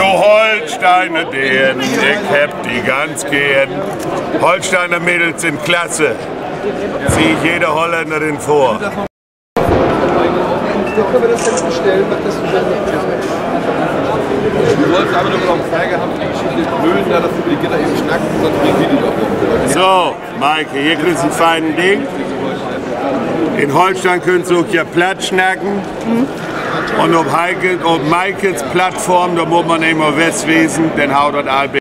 Holsteiner den, ich hab die ganz gern. Holsteiner Mädels sind klasse. Zieh ich jeder Holländerin vor. Wo können wir das denn bestellen? Was das du wolltest aber noch eine Frage haben, die Geschichte blöd, da dass wir die Gitter eben schnacken, sonst bringen wir die doch noch. So, Maike, hier kriegst du ein feines Ding. In Holstein könnt ihr auch ja platt schnacken. Und auf Maikes Plattform, da muss man immer Westwesen, dann haut das